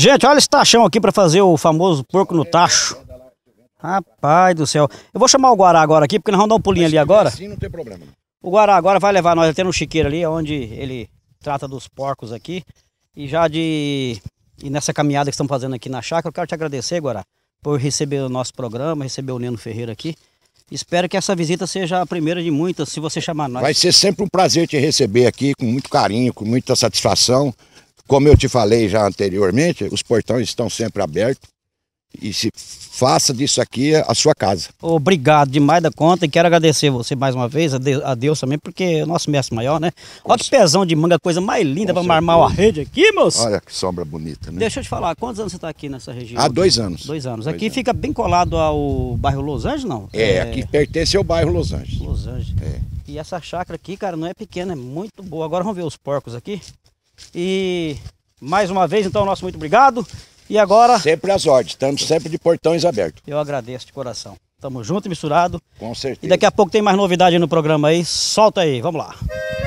Gente, olha esse tachão aqui pra fazer o famoso porco no tacho. Rapaz do céu. Eu vou chamar o Guará agora aqui, porque nós vamos dar um pulinho ali agora. Sim, não tem problema. O Guará agora vai levar nós até no chiqueiro ali, onde ele trata dos porcos aqui. E nessa caminhada que estamos fazendo aqui na chácara, eu quero te agradecer, Guará, por receber o nosso programa, receber o Neno Ferreira aqui. Espero que essa visita seja a primeira de muitas, se você chamar nós. Vai ser sempre um prazer te receber aqui, com muito carinho, com muita satisfação. Como eu te falei já anteriormente, os portões estão sempre abertos. E se faça disso aqui a sua casa. Obrigado demais da conta e quero agradecer você mais uma vez, a Deus também, porque é o nosso mestre maior, né? Olha que pezão de manga, coisa mais linda para armar uma rede aqui, moço. Olha que sombra bonita, né? Deixa eu te falar, quantos anos você está aqui nessa região? Há 2 anos. 2 anos. Aqui fica bem colado ao bairro Los Angeles, não? Aqui pertence ao bairro Los Angeles. Los Angeles. E essa chácara aqui, cara, não é pequena, é muito boa. Agora vamos ver os porcos aqui. E mais uma vez, então, nosso muito obrigado. E agora... Sempre às ordens, estamos sempre de portões abertos. Eu agradeço de coração. Tamo junto e misturado. Com certeza. E daqui a pouco tem mais novidade aí no programa aí. Solta aí, vamos lá.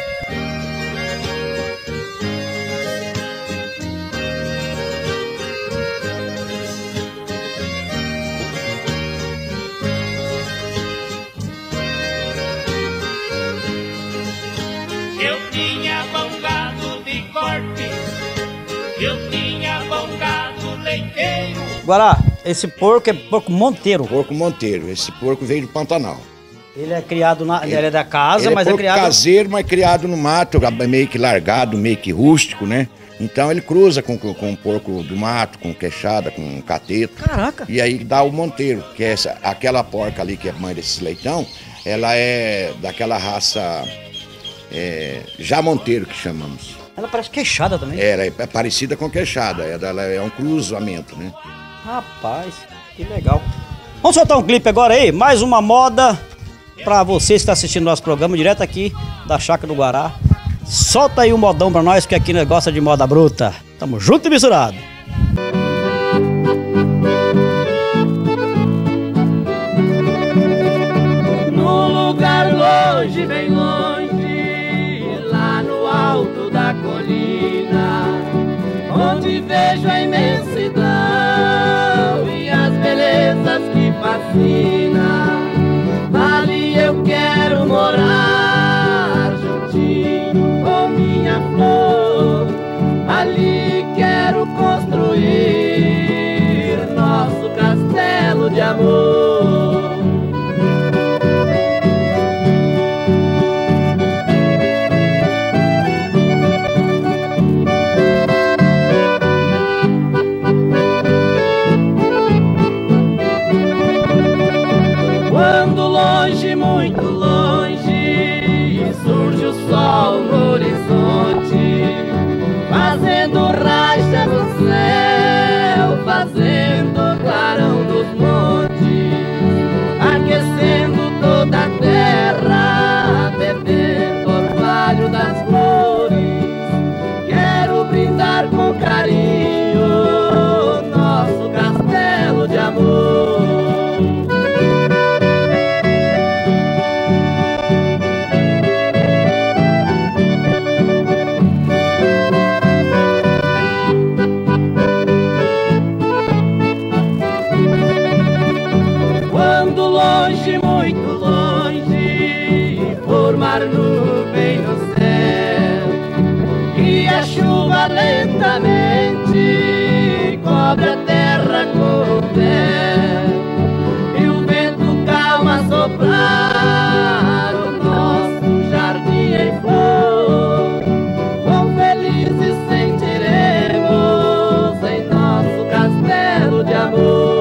Eu tinha bom gado de corte, eu tinha bom gado leiteiro. Guará, esse porco é porco monteiro. Porco monteiro, esse porco veio do Pantanal. Ele é criado ele é da casa, mas é porco criado... caseiro, mas criado no mato, meio que largado, meio que rústico, né? Então ele cruza com porco do mato, com queixada, com cateto. Caraca! E aí dá o monteiro, que é aquela porca ali que é mãe desses leitão, ela é daquela raça jamonteiro que chamamos. Ela parece queixada também. Ela é parecida com queixada, ela é um cruzamento, né? Rapaz, que legal. Vamos soltar um clipe agora aí, mais uma moda pra você que está assistindo nosso programa, direto aqui da Chácara do Guará. Solta aí um modão pra nós, que aqui nós gosta de moda bruta. Tamo junto e misturado. Num lugar longe, bem longe, lá no alto da colina, onde vejo a imensidão e as belezas que fascinam. Ali eu quero morar juntinho com minha flor. Ali quero construir nosso castelo de amor. Quando longe, muito longe, surge o sol no horizonte, fazendo rachas no céu, fazendo clarão nos montes, aquecendo toda a terra, bebendo orvalho das flores. Quero brindar com carinho nosso castelo de amor. Longe, muito longe, formar nuvem no céu, e a chuva lentamente cobre a terra com o véu, e o vento calma a soprar o nosso jardim em flor. Quão felizes sentiremos em nosso castelo de amor.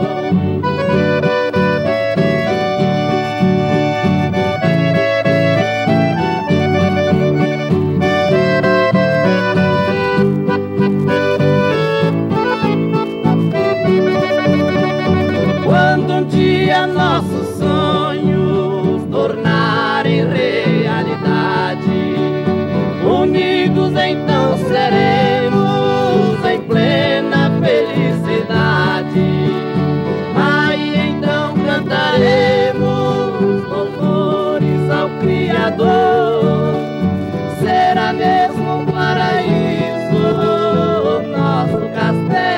Nossos sonhos tornarem realidade, unidos então seremos em plena felicidade. Aí então cantaremos louvores ao Criador. Será mesmo um paraíso nosso castelo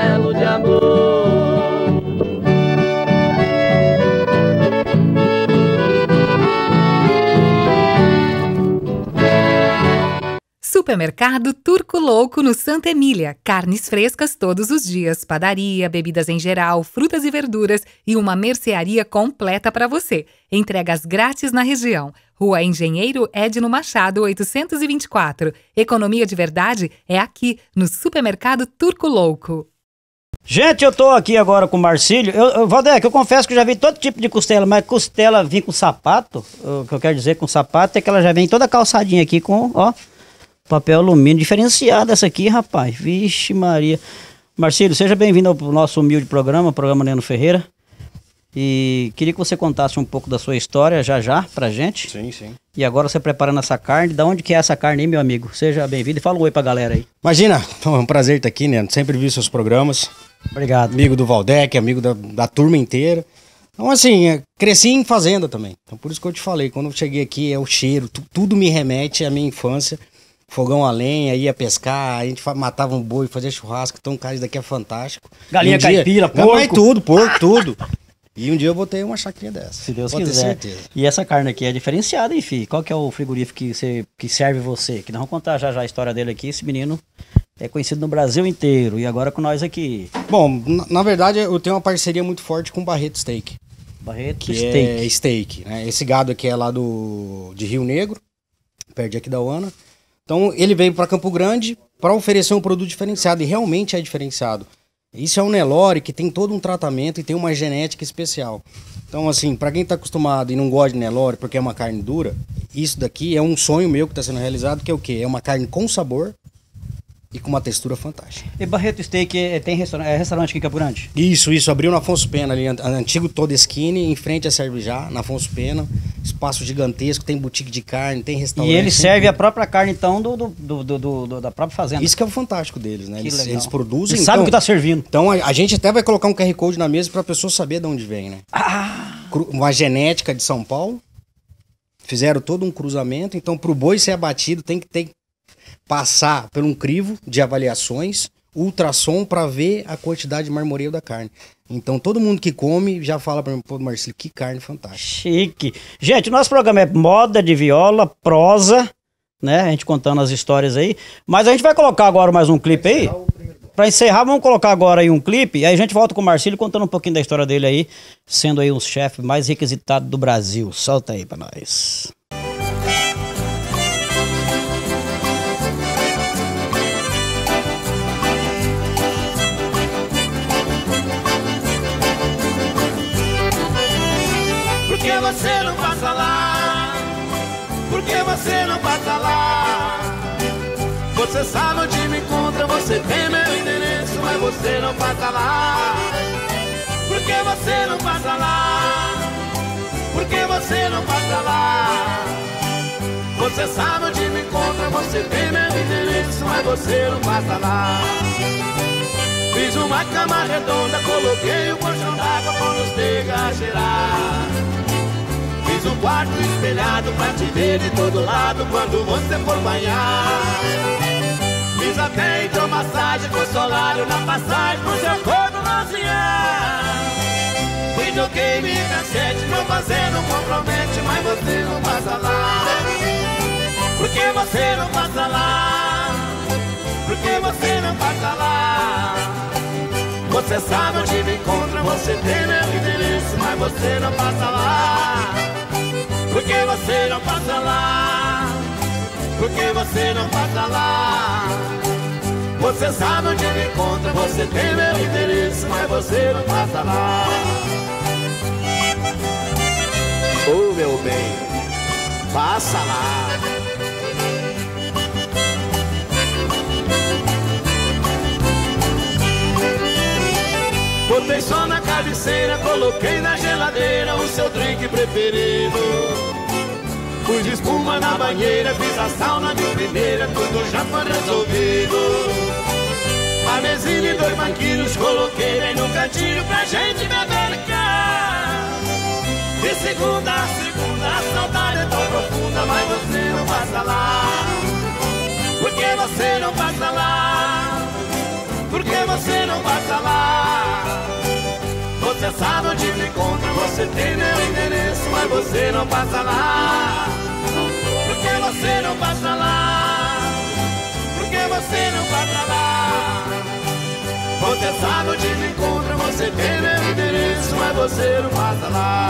Supermercado Turco Louco no Santa Emília. Carnes frescas todos os dias, padaria, bebidas em geral, frutas e verduras e uma mercearia completa para você. Entregas grátis na região. Rua Engenheiro Edno Machado, 824. Economia de verdade é aqui, no Supermercado Turco Louco. Gente, eu tô aqui agora com o Marcílio. Valdec, eu confesso que eu já vi todo tipo de costela, mas costela vir com sapato, o que eu quero dizer com sapato é que ela já vem toda calçadinha aqui com, ó, papel alumínio diferenciado essa aqui, rapaz. Vixe Maria. Marcílio, seja bem-vindo ao nosso humilde programa Neno Ferreira. E queria que você contasse um pouco da sua história já pra gente. Sim, sim. E agora você preparando essa carne, da onde que é essa carne aí, meu amigo? Seja bem-vindo e fala um oi pra galera aí. Imagina, é um prazer estar aqui, né? Sempre vi seus programas. Obrigado. Amigo do Valdec, amigo da turma inteira. Então, assim, cresci em fazenda também. Então, por isso que eu te falei, quando eu cheguei aqui, é o cheiro, tudo me remete à minha infância. Fogão a lenha, ia pescar, a gente matava um boi, fazia churrasco, então, cara, isso daqui é fantástico. Galinha caipira, porco. Porco, tudo. E um dia eu vou ter uma chacrinha dessa. Se Deus pode quiser. ter certeza. E essa carne aqui é diferenciada, hein, filho? Qual que é o frigorífico que serve você? Que nós vamos contar já a história dele aqui. Esse menino é conhecido no Brasil inteiro e agora com nós aqui. Bom, na verdade eu tenho uma parceria muito forte com o Barreto Steak. Barreto Que Steak. é steak, né? Esse gado aqui é lá de Rio Negro, perto de Aquidauana. Então ele veio para Campo Grande para oferecer um produto diferenciado e realmente é diferenciado. Isso é um Nelore que tem todo um tratamento e tem uma genética especial. Então, assim, para quem tá acostumado e não gosta de Nelore porque é uma carne dura, isso daqui é um sonho meu que está sendo realizado, que é o quê? É uma carne com sabor e com uma textura fantástica. E Barreto Steak tem restaurante aqui em Campo Grande? Isso, abriu na Afonso Pena, ali, antigo Todeskine, em frente a Cervejá, na Afonso Pena, espaço gigantesco, tem boutique de carne, tem restaurante. E ele serve a própria carne, então, da própria fazenda. Isso que é o fantástico deles, né? Eles produzem. Você sabe o que tá servindo. Então a gente até vai colocar um QR Code na mesa para a pessoa saber de onde vem, né? Uma genética de São Paulo, fizeram todo um cruzamento, então pro boi ser abatido tem que passar por um crivo de avaliações, ultrassom para ver a quantidade de marmoreio da carne. Então todo mundo que come já fala para mim, pô, Marcílio, que carne fantástica. Chique. Gente, o nosso programa é moda de viola, prosa, né? A gente contando as histórias aí. Mas a gente vai colocar agora mais um clipe aí. Para encerrar, vamos colocar agora aí um clipe. E aí a gente volta com o Marcílio contando um pouquinho da história dele aí, sendo aí um chefe mais requisitado do Brasil. Solta aí para nós. Por que você não passa lá? Por que você não passa lá? Você sabe onde me encontra, você tem meu endereço, mas você não passa lá. Por que você não passa lá? Por que você não passa lá? Você sabe onde me encontra, você tem meu endereço, mas você não passa lá. Fiz uma cama redonda, coloquei um colchão d'água com luz negra a cheirar. Fiz um quarto espelhado pra te ver de todo lado quando você for banhar. Fiz até hidromassagem com solário na passagem pro seu corpo bronzear. Videogame e cassete, não fazendo compromete, mas você não passa lá. Por que você não passa lá? Por que você não passa lá? Você sabe onde me encontra, você tem meu endereço, mas você não passa lá. Por que você não passa lá? Por que você não passa lá? Você sabe onde me encontra, você tem meu endereço, mas você não passa lá. Ô meu bem, passa lá. Botei só na cabeceira, coloquei na geladeira o seu drink preferido. Pus espuma na banheira, fiz a sauna de primeira, tudo já foi resolvido. A mesinha e 2 banquinhos coloquei bem no cantinho pra gente beber cá. De segunda a segunda a saudade é tão profunda, mas você não passa lá. Por que você não passa lá? Por que você não passa lá? Você sabe onde me encontra, você tem meu endereço, mas você não passa lá. Por que você não passa lá? doceiro passa lá.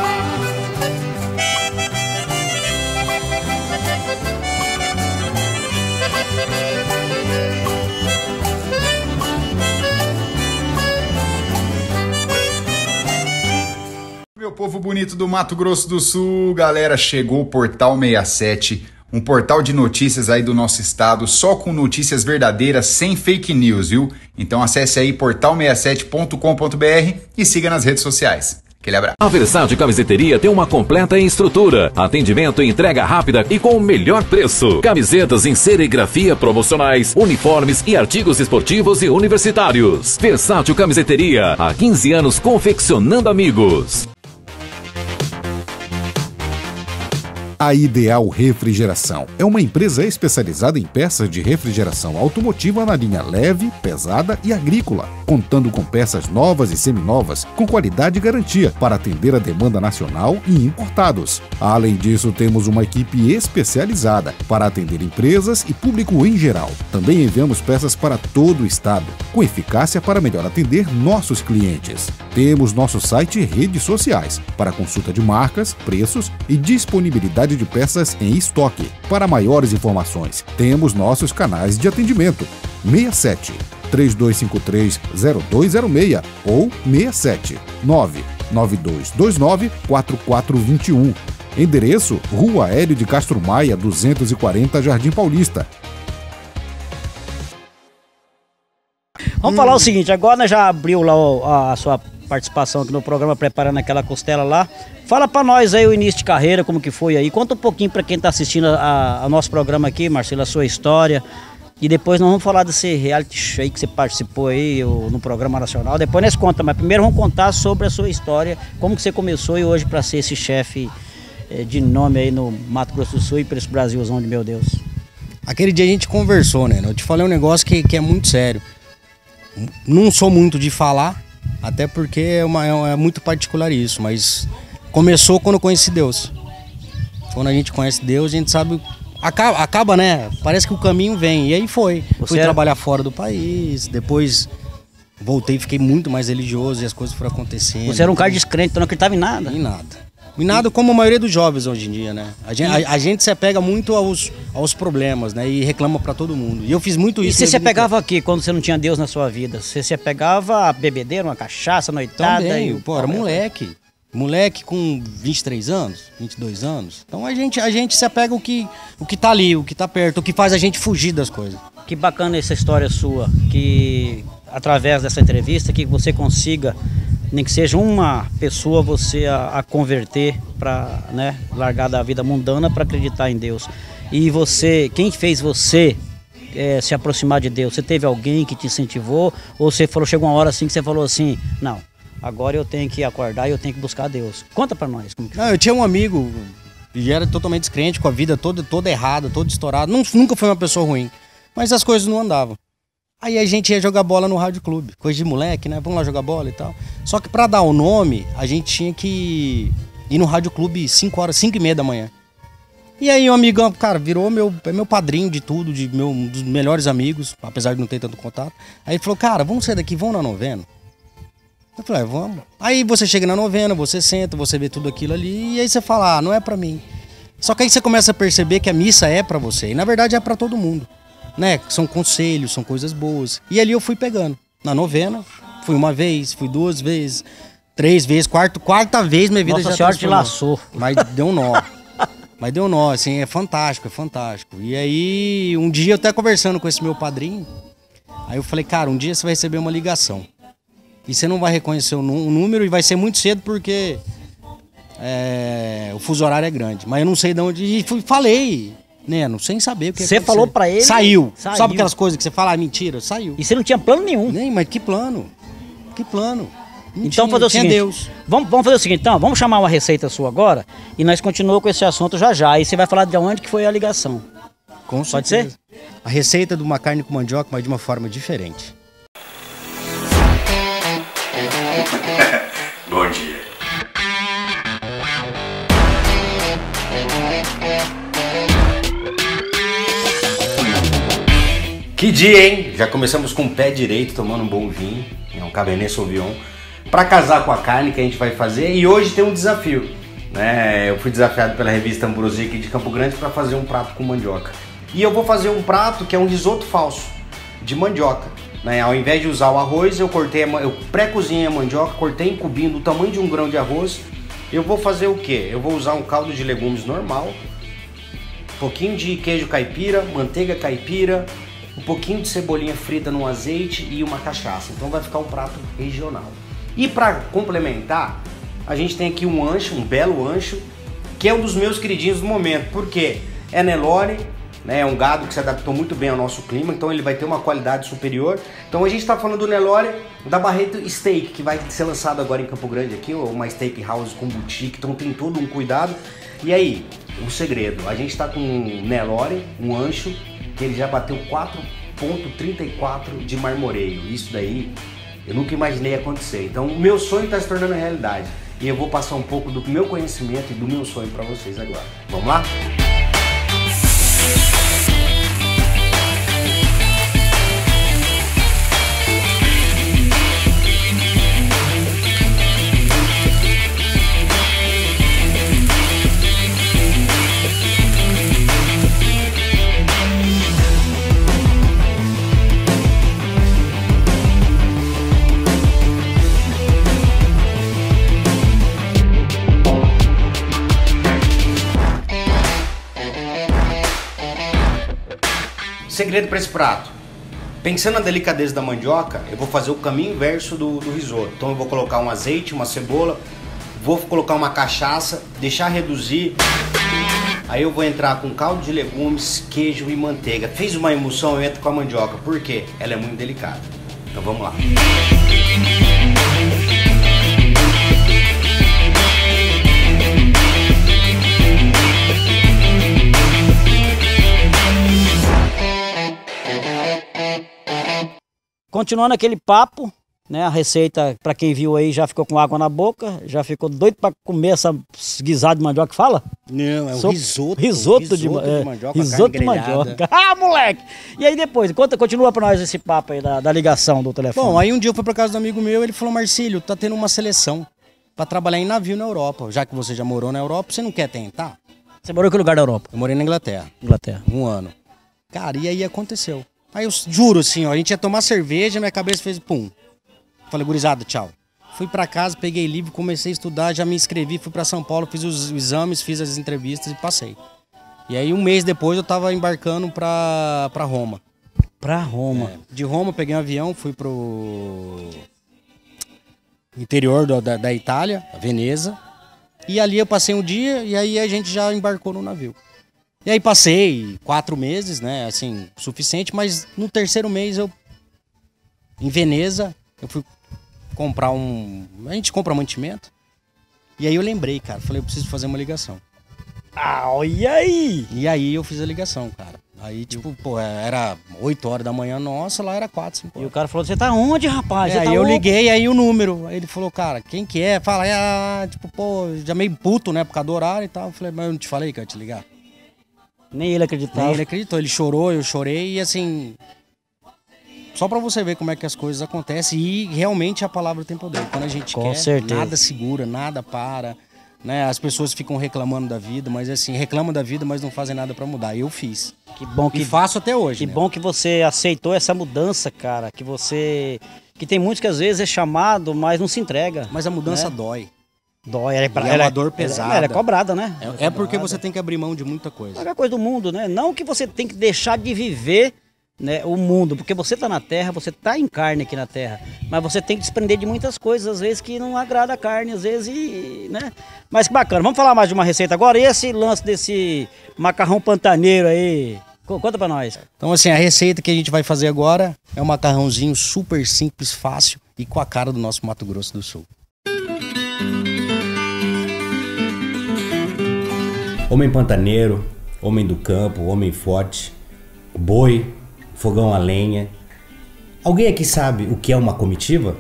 Meu povo bonito do Mato Grosso do Sul, galera, chegou o Portal 67, um portal de notícias aí do nosso estado, só com notícias verdadeiras, sem fake news, viu? Então acesse aí portal67.com.br e siga nas redes sociais. Aquele abraço. A Versátil Camiseteria tem uma completa estrutura, atendimento e entrega rápida e com o melhor preço. Camisetas em serigrafia promocionais, uniformes e artigos esportivos e universitários. Versátil Camiseteria, há 15 anos confeccionando amigos. A Ideal Refrigeração é uma empresa especializada em peças de refrigeração automotiva na linha leve, pesada e agrícola, contando com peças novas e seminovas com qualidade e garantia para atender a demanda nacional e importados. Além disso, temos uma equipe especializada para atender empresas e público em geral. Também enviamos peças para todo o estado, com eficácia para melhor atender nossos clientes. Temos nosso site e redes sociais para consulta de marcas, preços e disponibilidade de peças em estoque. Para maiores informações, temos nossos canais de atendimento 67 3253 0206 ou 67 99229 4421. Endereço: Rua Hélio de Castro Maia, 240, Jardim Paulista. Vamos falar o seguinte, agora nós já abriu lá a sua participação aqui no programa, preparando aquela costela lá. Fala pra nós aí o início de carreira, como que foi aí. Conta um pouquinho pra quem tá assistindo ao nosso programa aqui, Marcelo, a sua história. E depois nós vamos falar desse reality show que você participou aí no programa nacional. Depois nós conta, mas primeiro vamos contar sobre a sua história, como que você começou e hoje pra ser esse chefe de nome aí no Mato Grosso do Sul e pra esse Brasilzão de meu Deus. Aquele dia a gente conversou, né? Eu te falei um negócio que é muito sério. Não sou muito de falar, até porque é muito particular isso, mas começou quando eu conheci Deus. Quando a gente conhece Deus, a gente sabe... Acaba, né? Parece que o caminho vem. E aí foi. Fui trabalhar fora do país, depois voltei, fiquei muito mais religioso e as coisas foram acontecendo. Você era um cara descrente, então não acreditava em nada? Em nada. Em nada, como a maioria dos jovens hoje em dia, né? A gente se apega muito aos problemas, né? E reclama pra todo mundo. E eu fiz muito isso. E você se apegava aqui quando você não tinha Deus na sua vida? Você se apegava a bebedeira, uma cachaça, noitada? Também, pô, era moleque. Moleque com 23 anos, 22 anos. Então a gente se apega o que tá ali, o que tá perto, o que faz a gente fugir das coisas. Que bacana essa história sua, que através dessa entrevista que você consiga, nem que seja uma pessoa, você a converter para, né, largar da vida mundana para acreditar em Deus. E você, quem fez você se aproximar de Deus? Você teve alguém que te incentivou? Ou você falou, chegou uma hora assim que você falou assim, não, agora eu tenho que acordar e eu tenho que buscar Deus. Conta pra nós. Como que não, eu tinha um amigo e era totalmente descrente, com a vida toda errada, todo estourado. Nunca foi uma pessoa ruim, mas as coisas não andavam. Aí a gente ia jogar bola no rádio clube, coisa de moleque, né? Vamos lá jogar bola e tal. Só que pra dar o nome, a gente tinha que ir no rádio clube 5h30 da manhã. E aí um amigão, cara, virou meu padrinho de tudo, um dos melhores amigos, apesar de não ter tanto contato. Aí ele falou, cara, vamos sair daqui, vamos na novena. Eu falei, vamos. Aí você chega na novena, você senta, você vê tudo aquilo ali, e aí você fala, não é pra mim. Só que aí você começa a perceber que a missa é pra você, e na verdade é pra todo mundo, né? São conselhos, são coisas boas. E ali eu fui pegando. Na novena, fui uma vez, fui 2 vezes, 3 vezes, quarta vez minha vida Nossa já Senhora te laçou. Mas deu um nó. Mas deu um nó, assim, é fantástico, é fantástico. E aí, um dia eu até conversando com esse meu padrinho, aí eu falei, cara, um dia você vai receber uma ligação. E você não vai reconhecer o número e vai ser muito cedo porque o fuso horário é grande. Mas eu não sei de onde. E falei, né? Não sem saber o que você falou pra ele? Saiu. Sabe aquelas coisas que você fala, mentira? Saiu. E você não tinha plano nenhum? Nem, mas que plano? Que plano? Não então fazer o seguinte, Deus. Vamos fazer o seguinte, então, vamos chamar uma receita sua agora e nós continuamos com esse assunto já. E você vai falar de onde que foi a ligação. Com certeza. Pode ser? A receita de uma carne com mandioca, mas de uma forma diferente. Bom dia. Que dia, hein? Já começamos com o pé direito, tomando um bom vinho, um Cabernet Sauvignon. para casar com a carne que a gente vai fazer. E hoje tem um desafio, né? Eu fui desafiado pela revista Ambrosia aqui de Campo Grande para fazer um prato com mandioca. E eu vou fazer um prato que é um risoto falso de mandioca, né? Ao invés de usar o arroz, eu pré-cozinhei a mandioca, cortei em cubinho do tamanho de um grão de arroz. Eu vou fazer o quê? Eu vou usar um caldo de legumes normal, um pouquinho de queijo caipira, manteiga caipira, um pouquinho de cebolinha frita no azeite e uma cachaça. Então vai ficar um prato regional. E para complementar, a gente tem aqui um ancho, um belo ancho, que é um dos meus queridinhos do momento. Por quê? É Nelore, né? É um gado que se adaptou muito bem ao nosso clima, então ele vai ter uma qualidade superior. Então a gente está falando do Nelore da Barreto Steak, que vai ser lançado agora em Campo Grande aqui, uma steakhouse com boutique, então tem todo um cuidado. E aí, o segredo, a gente está com um Nelore, um ancho, que ele já bateu 4,34 de marmoreio. Isso daí eu nunca imaginei acontecer. Então o meu sonho está se tornando realidade. E eu vou passar um pouco do meu conhecimento e do meu sonho para vocês agora. Vamos lá? Segredo para esse prato. Pensando na delicadeza da mandioca, eu vou fazer o caminho inverso do risoto. Então eu vou colocar um azeite, uma cebola, vou colocar uma cachaça, deixar reduzir. Aí eu vou entrar com caldo de legumes, queijo e manteiga. Fez uma emulsão, eu entro com a mandioca. Por quê? Ela é muito delicada. Então vamos lá. Continuando aquele papo, né? A receita, para quem viu aí, já ficou com água na boca, já ficou doido para comer essa guisada de mandioca que fala? Não, é um risoto. Risoto de mandioca. Risoto de mandioca. Ah, moleque! E aí depois, continua para nós esse papo aí da ligação do telefone. Bom, aí um dia eu fui para casa do amigo meu, ele falou: Marcílio, tá tendo uma seleção para trabalhar em navio na Europa. Já que você já morou na Europa, você não quer tentar? Você morou em que lugar da Europa? Eu morei na Inglaterra. Inglaterra. 1 ano. Cara, e aí aconteceu. Aí eu juro assim, ó, a gente ia tomar cerveja, minha cabeça fez pum. Falei, gurizada, tchau. Fui pra casa, peguei livro, comecei a estudar, já me inscrevi, fui pra São Paulo, fiz os exames, fiz as entrevistas e passei. E aí 1 mês depois eu tava embarcando pra Roma. Pra Roma? É, de Roma peguei um avião, fui pro interior da Itália, Veneza. E ali eu passei um dia e aí a gente já embarcou no navio. E aí passei 4 meses, né, assim, suficiente, mas no 3º mês em Veneza, eu fui comprar a gente compra mantimento, e aí eu lembrei, cara, falei, eu preciso fazer uma ligação. Ah, e aí? E aí eu fiz a ligação, cara. Aí, tipo, pô, era 8 horas da manhã, nossa, lá era 4, 5 horas. E o cara falou, você tá onde, rapaz? Aí eu liguei, aí o número, aí ele falou, cara, quem que é? Fala, tipo, pô, já meio puto, né, por causa do horário e tal. Eu falei, mas eu não te falei que eu ia te ligar? Nem ele acreditava. Nem ele acreditou, ele chorou, eu chorei e assim... Só pra você ver como é que as coisas acontecem e realmente a palavra tem poder. Quando a gente Com quer, certeza. Nada segura, nada para, né? As pessoas ficam reclamando da vida, mas assim, reclamam da vida, mas não fazem nada pra mudar. Eu fiz. Que bom que... E faço até hoje, Que né? bom que você aceitou essa mudança, cara. Que tem muitos que às vezes é chamado, mas não se entrega. Mas a mudança né? dói. Dói, é uma dor pesada. Ela é cobrada, né? É porque você tem que abrir mão de muita coisa. É a coisa do mundo, né? Não que você tem que deixar de viver, né, o mundo, porque você tá na terra, você tá em carne aqui na terra, mas você tem que desprender de muitas coisas, às vezes que não agrada a carne, às vezes, né? Mas que bacana. Vamos falar mais de uma receita agora. E esse lance desse macarrão pantaneiro aí, conta pra nós. Então assim, a receita que a gente vai fazer agora é um macarrãozinho super simples, fácil e com a cara do nosso Mato Grosso do Sul. Homem pantaneiro, homem do campo, homem forte, boi, fogão a lenha. Alguém aqui sabe o que é uma comitiva?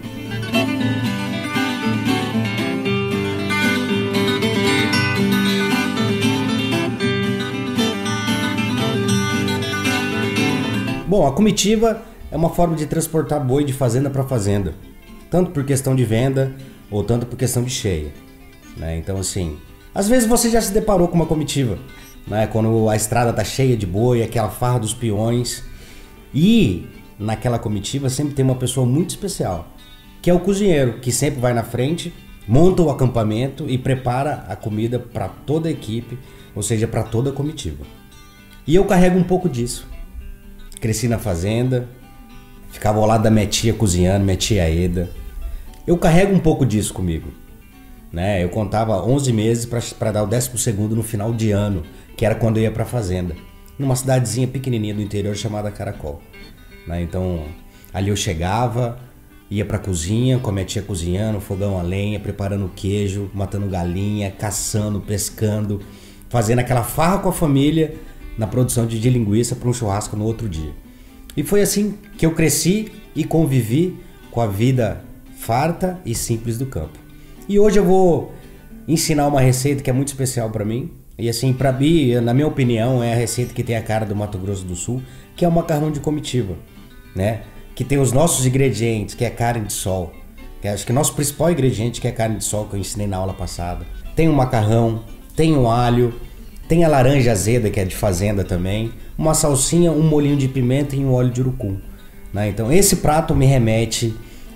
Bom, a comitiva é uma forma de transportar boi de fazenda para fazenda. tanto por questão de venda ou tanto por questão de cheia, né? Então assim, às vezes você já se deparou com uma comitiva, né? Quando a estrada tá cheia de boi, aquela farra dos peões, e naquela comitiva sempre tem uma pessoa muito especial, que é o cozinheiro, que sempre vai na frente, monta o acampamento e prepara a comida para toda a equipe, ou seja, para toda a comitiva. E eu carrego um pouco disso. Cresci na fazenda, ficava ao lado da minha tia cozinhando, minha tia Eda. Eu carrego um pouco disso comigo, né? Eu contava 11 meses para dar o 12º no final de ano, que era quando eu ia para a fazenda, numa cidadezinha pequenininha do interior chamada Caracol, né? Então ali eu chegava, ia para a cozinha com a minha tia cozinhando, fogão a lenha, preparando queijo, matando galinha, caçando, pescando, fazendo aquela farra com a família na produção de linguiça para um churrasco no outro dia. E foi assim que eu cresci e convivi com a vida farta e simples do campo. E hoje eu vou ensinar uma receita que é muito especial para mim. E assim, para mim, na minha opinião, é a receita que tem a cara do Mato Grosso do Sul, que é o macarrão de comitiva, né? Que tem os nossos ingredientes, que é carne de sol. Que acho que o nosso principal ingrediente, que é carne de sol, que eu ensinei na aula passada. Tem o macarrão, tem o alho, tem a laranja azeda, que é de fazenda também, uma salsinha, um molhinho de pimenta e um óleo de urucum, né? Então esse prato me remete,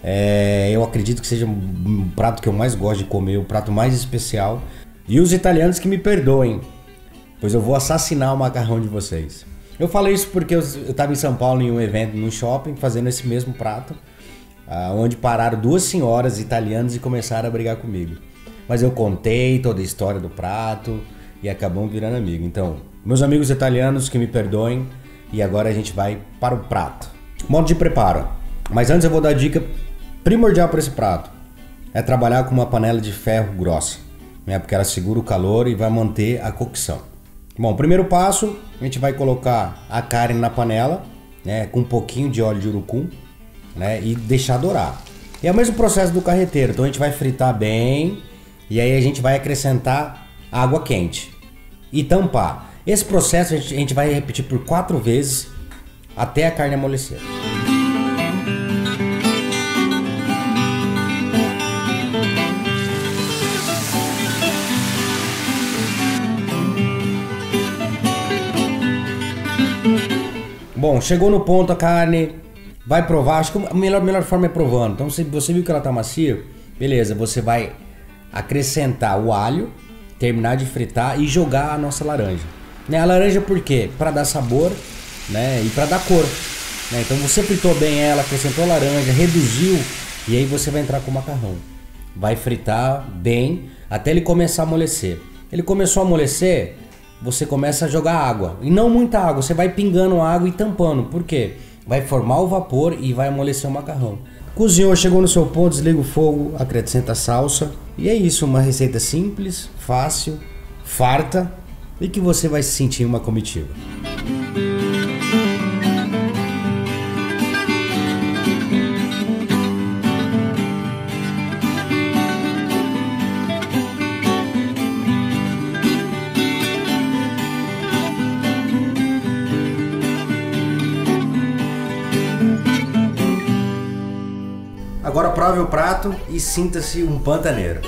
eu acredito que seja um prato que eu mais gosto de comer, o prato mais especial. E os italianos que me perdoem, pois eu vou assassinar o macarrão de vocês. Eu falei isso porque eu estava em São Paulo em um evento, num shopping, fazendo esse mesmo prato, onde pararam 2 senhoras italianas e começaram a brigar comigo. Mas eu contei toda a história do prato e acabamos virando amigo. Então, meus amigos italianos que me perdoem, e agora a gente vai para o prato. Modo de preparo. Mas antes eu vou dar a dica primordial para esse prato. É trabalhar com uma panela de ferro grossa, né? Porque ela segura o calor e vai manter a cocção. Bom, primeiro passo, a gente vai colocar a carne na panela, né? Com um pouquinho de óleo de urucum, né? E deixar dourar. E é o mesmo processo do carreteiro. Então a gente vai fritar bem e aí a gente vai acrescentar água quente e tampar. Esse processo a gente vai repetir por 4 vezes até a carne amolecer. Bom, chegou no ponto a carne, vai provar. Acho que a melhor forma é provando. Então se você viu que ela tá macia, beleza, você vai acrescentar o alho, terminar de fritar e jogar a nossa laranja, né? A laranja por quê? Para dar sabor, né? E para dar cor, né? Então você fritou bem ela, acrescentou a laranja, reduziu, e aí você vai entrar com o macarrão. Vai fritar bem até ele começar a amolecer. Ele começou a amolecer, você começa a jogar água, e não muita água, você vai pingando água e tampando. Por quê? Vai formar o vapor e vai amolecer o macarrão. Cozinhou, chegou no seu ponto, desliga o fogo, acrescenta a salsa. E é isso, uma receita simples, fácil, farta e que você vai se sentir uma comitiva. Agora prove o prato e sinta-se um pantaneiro.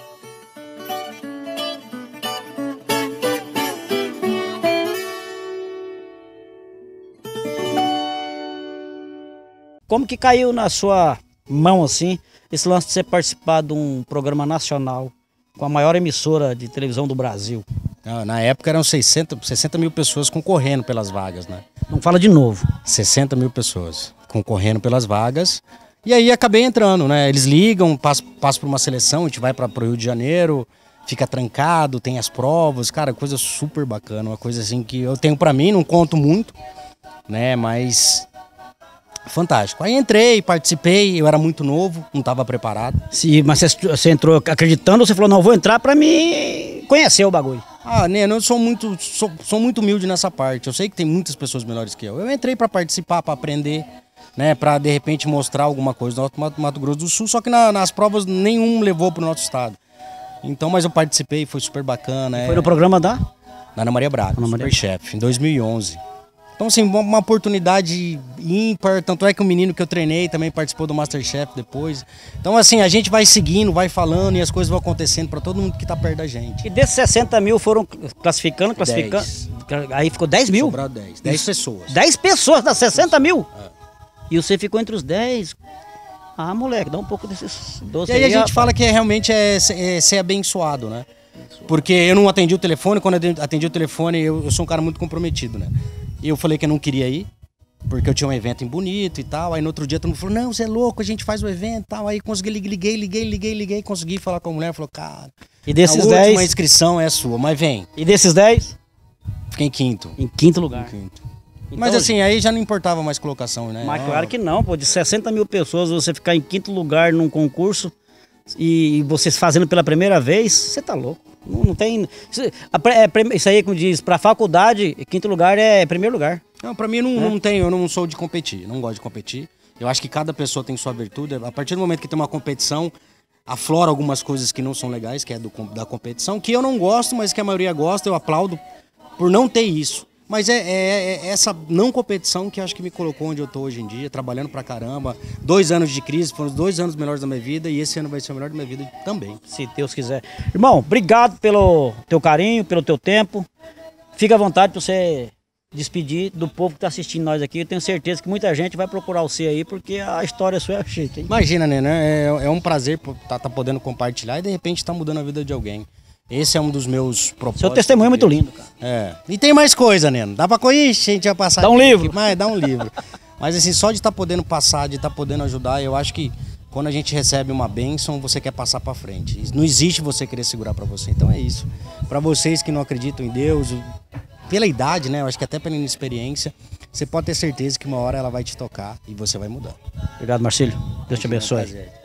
Como que caiu na sua mão assim esse lance de você participar de um programa nacional com a maior emissora de televisão do Brasil? Na época eram 60 mil pessoas concorrendo pelas vagas, né? Não fala de novo. 60 mil pessoas concorrendo pelas vagas. E aí acabei entrando, né? Eles ligam, passo por uma seleção, a gente vai para o Rio de Janeiro, fica trancado, tem as provas, cara, coisa super bacana, uma coisa assim que eu tenho para mim, não conto muito, né? Mas fantástico. Aí entrei, participei, eu era muito novo, não estava preparado. Sim, mas você entrou acreditando ou você falou, não, vou entrar para mim conhecer o bagulho? Ah, Neno, eu sou muito humilde nessa parte, eu sei que tem muitas pessoas melhores que eu. Eu entrei para participar, para aprender, né, para de repente mostrar alguma coisa do Mato Grosso do Sul, só que nas provas nenhum levou para o nosso estado. Então, mas eu participei, foi super bacana. Foi no programa da Ana Maria Braga, Superchef, em 2011. Então, assim, uma oportunidade ímpar. Tanto é que o menino que eu treinei também participou do Masterchef depois. Então, assim, a gente vai seguindo, vai falando e as coisas vão acontecendo para todo mundo que tá perto da gente. E desses 60 mil foram classificando. 10. Aí ficou 10 mil? Sobrou 10. 10 pessoas. 10 pessoas das 60 mil? É. E você ficou entre os 10? Ah, moleque, dá um pouco desses doces E aí a gente rapaz. fala que realmente é ser abençoado, né? Porque eu não atendi o telefone, quando eu atendi o telefone, eu sou um cara muito comprometido, né? E eu falei que eu não queria ir, porque eu tinha um evento em Bonito e tal. Aí no outro dia todo mundo falou, não, você é louco, a gente faz o evento e tal. Aí consegui, liguei, consegui falar com a mulher, falou, cara, E desses a última 10? inscrição é sua, mas vem. E desses 10? Fiquei em quinto. Em quinto lugar. Então, Mas assim, aí já não importava mais colocação, né? Mas claro que não, pô. De 60 mil pessoas, você ficar em quinto lugar num concurso e você fazendo pela primeira vez, você tá louco. Não tem... Isso aí, como diz, pra faculdade, quinto lugar é primeiro lugar. Não, pra mim não tem, eu não sou de competir, não gosto de competir. Eu acho que cada pessoa tem sua virtude. A partir do momento que tem uma competição, aflora algumas coisas que não são legais, que é da competição, que eu não gosto, mas que a maioria gosta, eu aplaudo por não ter isso. Mas é essa não competição que eu acho que me colocou onde eu tô hoje em dia, trabalhando pra caramba. 2 anos de crise, foram os 2 anos melhores da minha vida e esse ano vai ser o melhor da minha vida também. Se Deus quiser. Irmão, obrigado pelo teu carinho, pelo teu tempo. Fica à vontade pra você despedir do povo que tá assistindo nós aqui. Eu tenho certeza que muita gente vai procurar você aí, porque a história sua é chique, hein? Imagina, né? É um prazer tá podendo compartilhar e de repente tá mudando a vida de alguém. Esse é um dos meus propósitos. Seu testemunho é muito lindo, cara. É. E tem mais coisa, Neno. Dá pra conhecer, a gente vai passar. Dá um livro. Mas dá um livro. Mas assim, só de estar podendo passar, de estar podendo ajudar, eu acho que quando a gente recebe uma bênção, você quer passar pra frente. Não existe você querer segurar pra você. Então é isso. Pra vocês que não acreditam em Deus, pela idade, né? Eu acho que até pela inexperiência, você pode ter certeza que uma hora ela vai te tocar e você vai mudar. Obrigado, Marcílio. Deus te abençoe. É um prazer.